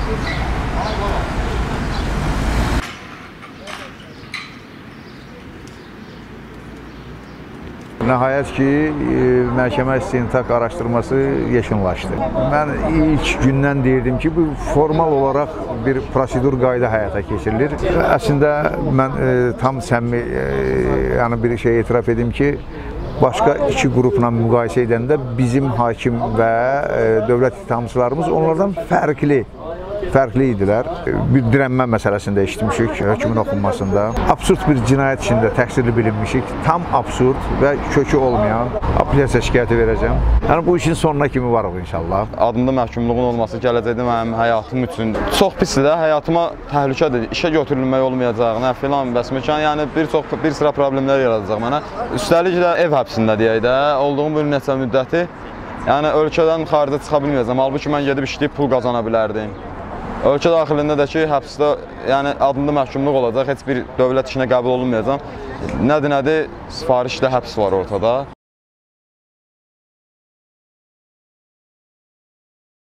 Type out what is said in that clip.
Nəhayət ki, məhkəmə istintaq araşdırması yekunlaşdı. Mən ilk gündən deyirdim ki, bu formal olaraq bir prosedur qayda həyata keçirilir. Əslində, mən tam səmimi yəni bir şey etiraf edim ki, başqa iki qrupla müqayisə edəndə bizim hakim və dövlət ittihamçılarımız onlardan fərqli idilər. Bir dirənmə məsələsində eşitmişik hökmün oxunmasında. Absurd bir cinayət içində təqsirli bilinmişik. Tam absurd və kökü olmayan apellyasiya şikayəti verəcəm. Yəni bu işin sonuna kimi varıq inşallah. Adımda məhkumluğun olması gələcəkdə mənim həyatım üçün çox pisdir də, həyatıma təhlükədir. İşə götürülmək olmayacaq, nə filan bəs məkan, yəni bir sıra problemlər yaradacaq mənə. Üstəlik də ev həbsində deyək də, olduğum bir neçə müddəti, yəni ölkədən xaricə çıxa bilməyəcəm. Halbuki mən gedib işləyib pul qazana bilərdim. Ölkə daxilində də ki, həbsdə, yəni adımda məhkumluq olacaq, heç bir dövlət işinə qəbul olunmayacaq. Nədir, sifarişlə həbs var ortada.